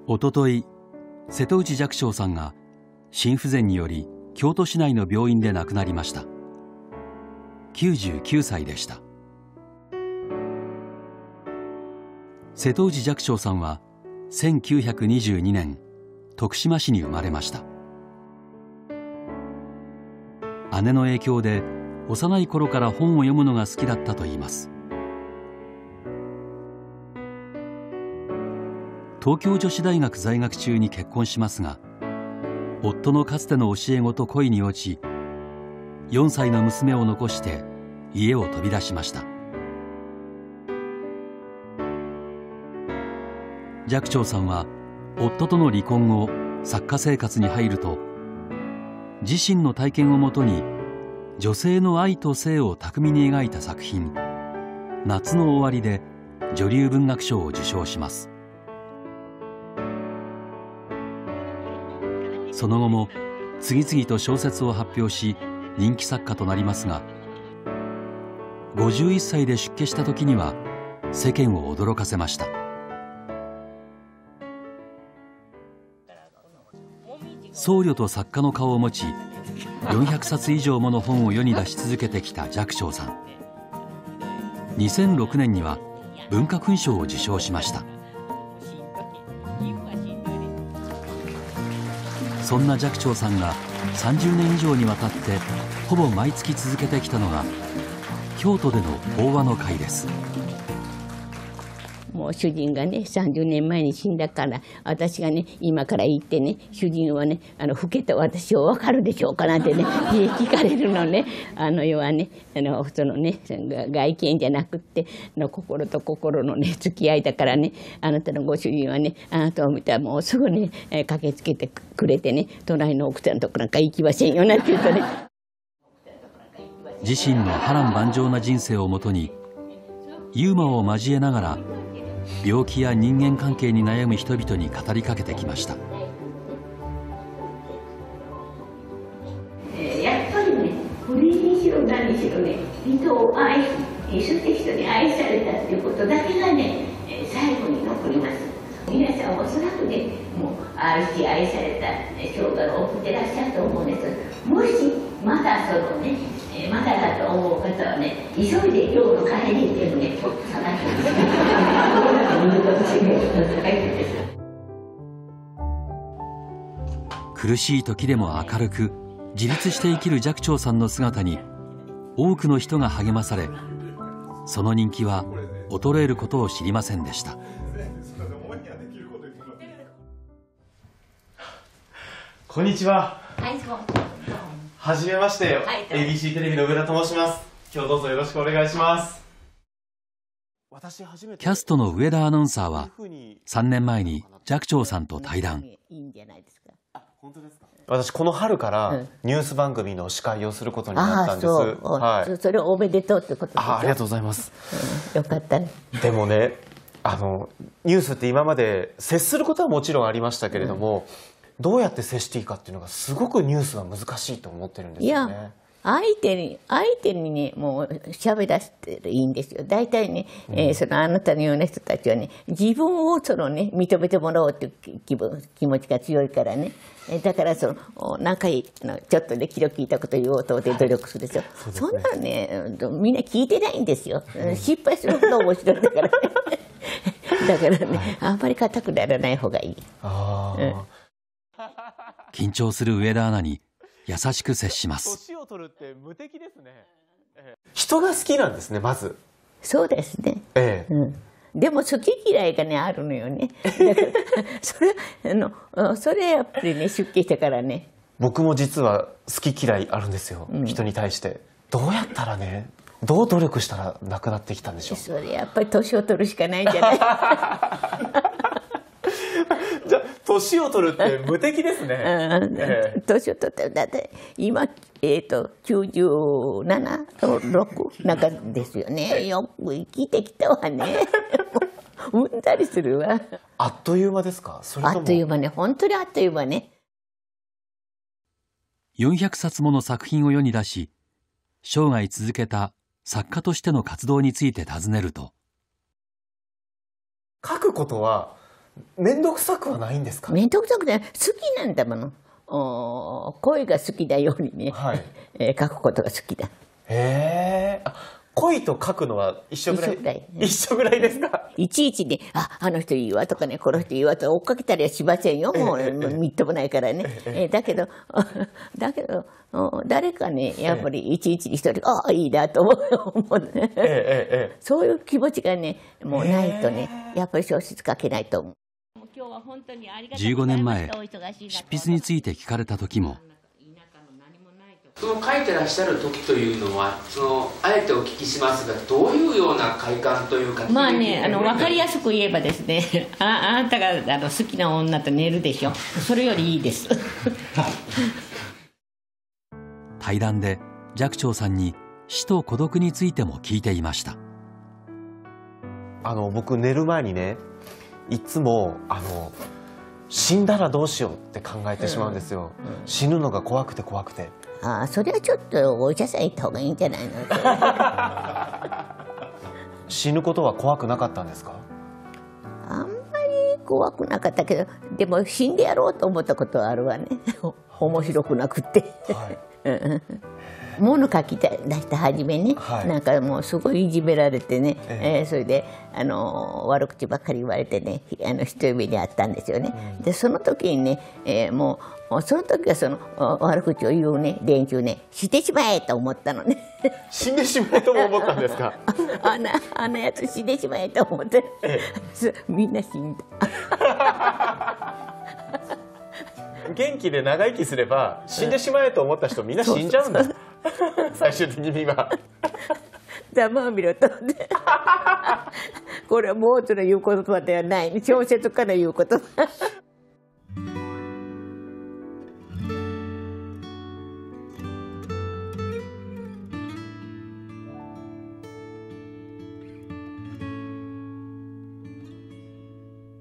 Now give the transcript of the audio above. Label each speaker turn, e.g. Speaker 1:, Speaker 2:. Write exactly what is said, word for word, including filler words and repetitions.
Speaker 1: おととい、瀬戸内寂聴さんが心不全により京都市内の病院で亡くなりました。きゅうじゅうきゅうさいでした。瀬戸内寂聴さんはせんきゅうひゃくにじゅうにねん徳島市に生まれました。姉の影響で幼い頃から本を読むのが好きだったといいます。東京女子大学在学中に結婚しますが、夫のかつての教え子と恋に落ち、よんさいの娘を残して家を飛び出しました。寂聴さんは夫との離婚後、作家生活に入ると、自身の体験をもとに女性の愛と性を巧みに描いた作品「夏の終わり」で女流文学賞を受賞します。その後も次々と小説を発表し人気作家となりますが、ごじゅういっさいで出家した時には世間を驚かせました。僧侶と作家の顔を持ち、よんひゃくさつ以上もの本を世に出し続けてきた寂聴さん。にせんろくねんには文化勲章を受章しました。そんな寂聴さんがさんじゅうねん以上にわたってほぼ毎月続けてきたのが京都での法話の会です。
Speaker 2: もう主人がねさんじゅうねんまえに死んだから、私がね今から言ってね、主人はねあの老けた私を分かるでしょうかなんてね聞かれるのね。あの世はねあのそのね外見じゃなくっての心と心のね付き合いだからね、あなたのご主人はねあなたを見たらもうすぐね駆けつけてくれてね、隣の奥さんのとこなんか行きませんよなんて言うとね。
Speaker 1: 自身の波乱万丈な人生をもとにユーモアを交えながら病気や人間関係に悩む人々に語りかけてきました。
Speaker 2: やっぱりね、不倫にしろ何しろね、人を愛し、そして人に愛されたっていうことだけがね、最後に残ります。皆さんおそらくね、もう愛し愛された生涯を送ってらっしゃると思うんです。もしまだそのね、まだだと思う方はね、急いで今日の帰りっていうのね、ちょっと探してみて。
Speaker 1: 苦しい時でも明るく自立して生きる寂聴さんの姿に多くの人が励まされ、その人気は衰えることを知りませんでした。
Speaker 3: こんにちは。
Speaker 2: はい、そう。
Speaker 3: はじめまして、
Speaker 2: はい、
Speaker 3: エービーシー テレビの上田と申します。今日どうぞよろしくお願いします。
Speaker 1: キャストの上田アナウンサーはさんねんまえに寂聴さんと対談。
Speaker 3: 私この春からニュース番組の司会をすることになったんです。うん、
Speaker 2: はい、それおめでとうってことですか。
Speaker 3: あ、ありがとうございます。
Speaker 2: うん、よかったね。
Speaker 3: でもね、あのニュースって今まで接することはもちろんありましたけれども、うん、どうやって接していいかっていうのがすごくニュースは難しいと思ってるんですよね。いや、
Speaker 2: 相手に相手にねもう喋らせていいんですよ。大体ね、うん、えー、そのあなたのような人たちはね、自分をそのね認めてもらおうっていう気分気持ちが強いからね。だからそのなんかちょっとね気の利いたこと言おうとで努力するんですよ。そ, そんなねみんな聞いてないんですよ。失敗するほど面白いんだからね。だからね、はい、あんまり硬くならない方がいい。あ、
Speaker 1: うん、緊張する上田アナに優しく接します。
Speaker 3: 年を取るって無敵ですね。ええ、人が好きなんですね、まず。
Speaker 2: そうですね。
Speaker 3: ええ、うん、
Speaker 2: でも好き嫌いがねあるのよね。だからそれあのそれやっぱりね出家してからね。
Speaker 3: 僕も実は好き嫌いあるんですよ、うん、人に対して。どうやったらね、どう努力したらなくなってきたんでしょう。
Speaker 2: それやっぱり年を取るしかないんじゃない。
Speaker 3: じゃあ年を取るって無敵ですね。
Speaker 2: えー、年を取ってだって今、えー、ときゅうじゅうななとろくなんかですよね。よく生きてきたわね。うんざりするわ。
Speaker 3: あっという間ですか。それとも
Speaker 2: あっという間ね、本当にあっという間ね。
Speaker 1: よんひゃくさつもの作品を世に出し、生涯続けた作家としての活動について尋ねると、
Speaker 3: 書くことは面倒くさくはないんですか？
Speaker 2: 面倒くさくて好きなんだもの。お恋が好きなようにね、はい、えー、書くことが好きだ。
Speaker 3: へえ。恋と書くのは一緒ぐらい。
Speaker 2: 一緒ぐらい、
Speaker 3: 一緒ぐらいですか？
Speaker 2: いちいちね、あ、あの人いいわとかね、この人いいわと追っかけたりはしませんよ。もうみっともないからね。えー、だけど、だけど、誰かね、やっぱりいちいちに一人、ああ、いいなと思うね。そういう気持ちがね、もうないとね、やっぱり小説書けないと思う。
Speaker 1: じゅうごねんまえ、執筆について聞かれた時も、
Speaker 4: その書いてらっしゃる時というのは、そのあえてお聞きしますが、どういうような快感というか、
Speaker 2: まあね、あの分かりやすく言えばですね、ああんたがあの好きな女と寝るでしょ、それよりいいです。
Speaker 1: 対談で寂聴さんに死と孤独についても聞いていました。
Speaker 3: あの僕寝る前にね、いつもあの死んだらどうしようって考えてしまうんですよ、うんうん、死ぬのが怖くて怖くて。
Speaker 2: ああ、それはちょっとお医者さん行った方がいいんじゃないの？
Speaker 3: 死ぬことは怖くなかったんですか？
Speaker 2: あんまり怖くなかったけど、でも死んでやろうと思ったことはあるわね。面白くなくって、はい、物書き出した初めね、はい、なんかもうすごいいじめられてね、えーえー、それであの悪口ばっかり言われてね、あの人指にあったんですよね、うん、でその時にね、えー、もうその時はその悪口を言うね連中ね、してしまえと思ったのね。
Speaker 3: 死んでしまえとも思ったんですか？
Speaker 2: あ, あんなあんなやつ死んでしまえと思って、ええ、みんな死んだ。
Speaker 3: 元気で長生きすれば死んでしまえと思った人みんな死んじゃうんだ。最終的には。
Speaker 2: ざまあみろと。これはモーツの言う言葉ではない、小説から言う言葉。